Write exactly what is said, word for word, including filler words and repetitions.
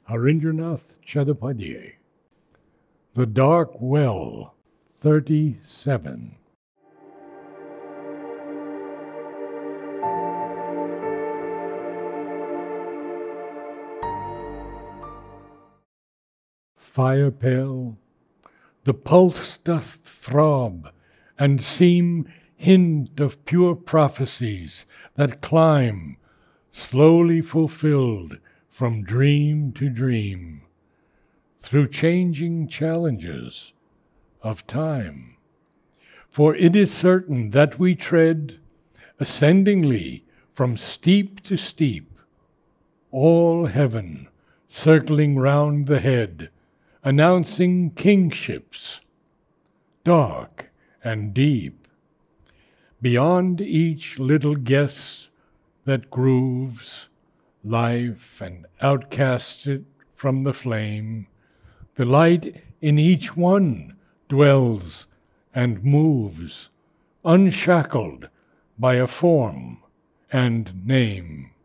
Harindranath Chattopadhyay. The Dark Well, thirty-seven. Fire pale, the pulse doth throb, and seem hint of pure prophecies that climb, slowly fulfilled from dream to dream, through changing challenges of time. For it is certain that we tread, ascendingly from steep to steep, all heaven circling round the head, announcing kingships, dark and deep. Beyond each little guess that grooves life and outcasts it from the flame, the light in each one dwells and moves, unshackled by a form and name.